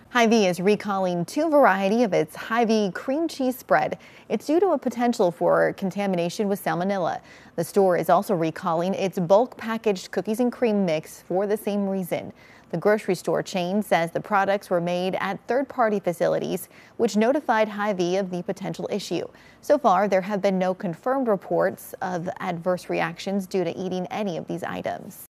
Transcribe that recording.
HyVee is recalling two varieties of its HyVee cream cheese spread. It's due to a potential for contamination with salmonella. The store is also recalling its bulk packaged cookies and cream mix for the same reason. The grocery store chain says the products were made at third-party facilities, which notified HyVee of the potential issue. So far, there have been no confirmed reports of adverse reactions due to eating any of these items.